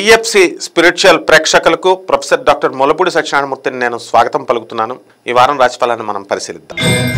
TFC spiritual ప్రేక్షకులకు professor doctor Mullapudi సత్యనారాయణమూర్తిని నేను స్వాగతం పలుకుతున్నాను. ఈ వారం రాశిఫలాన్ని మనం పరిశీలిద్దాం.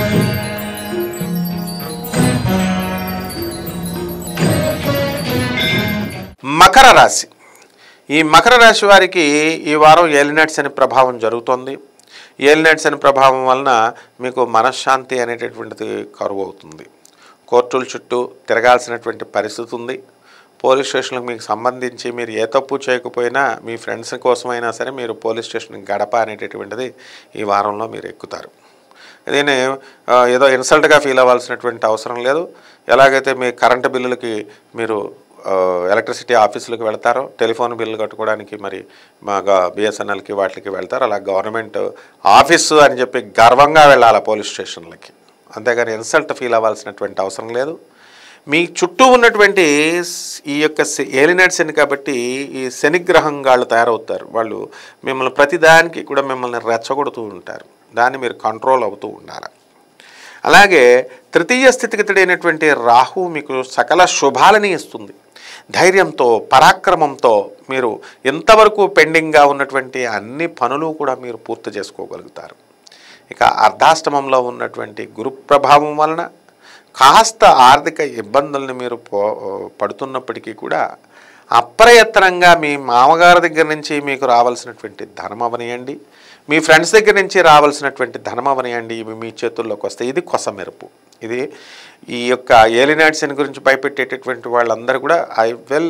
మకర రాశి. ఈ మకర రాశి వారికి ఈ వారం ఏలినాటి శని ప్రభావం జరుగుతోంది. ఏలినాటి శని ప్రభావం వలన మీకు మనశ్శాంతి అనేటటువంటిది కరువు అవుతుంది. కోర్టుల చుట్టూ తిరగాల్సినటువంటి పరిస్థితి ఉంది. పోలీస్ స్టేషన్లకు మీకు సంబంధించి మీరు ఏ తప్పు చేయకపోయినా మీ ఫ్రెండ్స్ కోసమైనా సరే మీరు పోలీస్ స్టేషన్కి గడప అనేటటువంటిది ఈ వారంలో మీరు ఎక్కుతారు. దీన్ని ఏదో ఇన్సల్ట్గా ఫీల్ అవ్వాల్సినటువంటి అవసరం లేదు. ఎలాగైతే మీ కరెంటు బిల్లులకి మీరు ఎలక్ట్రిసిటీ ఆఫీసులకు వెళ్తారో, టెలిఫోన్ బిల్లు కట్టుకోవడానికి మరి మా బిఎస్ఎన్ఎల్కి వాటికి వెళ్తారు, అలా గవర్నమెంట్ ఆఫీసు అని చెప్పి గర్వంగా వెళ్ళాలి పోలీస్ స్టేషన్లకి. అంతేగాని ఇన్సల్ట్ ఫీల్ అవ్వాల్సినటువంటి అవసరం లేదు. మీ చుట్టూ ఉన్నటువంటి ఈ యొక్క ఏలినాటి శని కాబట్టి ఈ శనిగ్రహం వాళ్ళు తయారవుతారు. వాళ్ళు మిమ్మల్ని ప్రతిదానికి కూడా మిమ్మల్ని రెచ్చగొడుతూ ఉంటారు. దాన్ని మీరు కంట్రోల్ అవుతూ ఉండాలి. అలాగే తృతీయ స్థితిగతుడైనటువంటి రాహు మీకు సకల శుభాలని ఇస్తుంది. ధైర్యంతో పరాక్రమంతో మీరు ఎంతవరకు పెండింగ్గా ఉన్నటువంటి అన్ని పనులు కూడా మీరు పూర్తి చేసుకోగలుగుతారు. ఇక అర్ధాష్టమంలో ఉన్నటువంటి గురు ప్రభావం వలన కాస్త ఆర్థిక ఇబ్బందుల్ని మీరు పడుతున్నప్పటికీ కూడా అప్రయత్నంగా మీ మామగారి దగ్గర నుంచి మీకు రావాల్సినటువంటి ధనం అవనియండి, మీ ఫ్రెండ్స్ దగ్గర నుంచి రావాల్సినటువంటి ధనం అవనియండి, ఇవి మీ చేతుల్లోకి వస్తాయి. ఇది కొసమెరుపు. ఇది ఈ యొక్క ఏలినాటి శని గురించి భయపెట్టేటటువంటి వాళ్ళందరూ కూడా I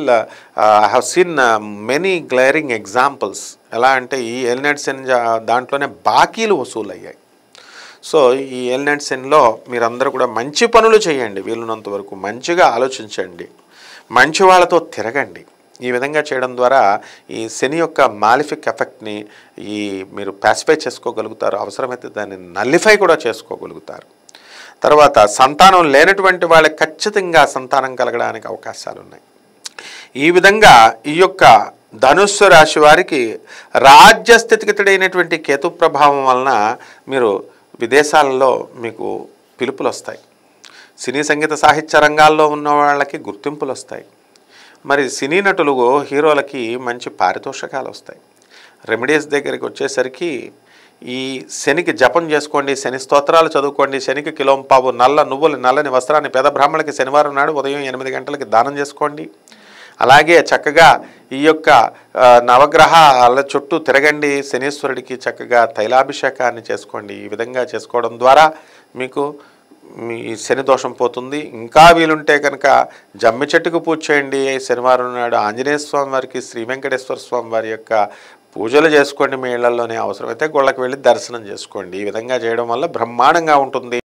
have seen many glaring examples. ఎలా అంటే ఈ ఏలినాటి శని దాంట్లోనే బాకీలు వసూలయ్యాయి. సో ఈ ఏలినాటి శనిలో మీరందరూ కూడా మంచి పనులు చేయండి. వీలున్నంత వరకు మంచిగా ఆలోచించండి, మంచి వాళ్ళతో తిరగండి. ఈ విధంగా చేయడం ద్వారా ఈ శని యొక్క మాలిఫిక్ ఎఫెక్ట్ని మీరు పాసిఫై చేసుకోగలుగుతారు. అవసరమైతే దాన్ని నల్లిఫై కూడా చేసుకోగలుగుతారు. తర్వాత సంతానం లేనటువంటి వాళ్ళకి ఖచ్చితంగా సంతానం కలగడానికి అవకాశాలు ఉన్నాయి. ఈ విధంగా ఈ యొక్క ధనుస్సు రాశి వారికి రాజ్యస్థితిగతుడైనటువంటి కేతు ప్రభావం వలన మీరు విదేశాలలో మీకు పిలుపులు వస్తాయి. సినీ సంగీత సాహిత్య రంగాల్లో ఉన్న వాళ్ళకి గుర్తింపులు వస్తాయి. మరి సినీ నటులు హీరోలకి మంచి పారితోషికాలు వస్తాయి. రెమెడీస్ దగ్గరికి వచ్చేసరికి ఈ శనికి జపం చేసుకోండి, శని స్తోత్రాలు చదువుకోండి, శనికి కిలోంపావు నల్లని వస్త్రాన్ని పేద బ్రాహ్మణులకి శనివారం నాడు ఉదయం 8 గంటలకి దానం చేసుకోండి. అలాగే చక్కగా ఈ యొక్క నవగ్రహాల చుట్టూ తిరగండి, శనీశ్వరుడికి చక్కగా తైలాభిషేకాన్ని చేసుకోండి. ఈ విధంగా చేసుకోవడం ద్వారా మీకు మీ శని దోషం పోతుంది. ఇంకా వీలుంటే కనుక జమ్మి చెట్టుకు పూజ చేయండి. శనివారం నాడు ఆంజనేయ స్వామి వారికి, శ్రీ వెంకటేశ్వర స్వామి వారి యొక్క పూజలు చేసుకోండి. మీ ఇళ్లలోనే అవసరమైతే గుళ్ళకి వెళ్ళి దర్శనం చేసుకోండి. ఈ విధంగా చేయడం వల్ల బ్రహ్మాండంగా ఉంటుంది.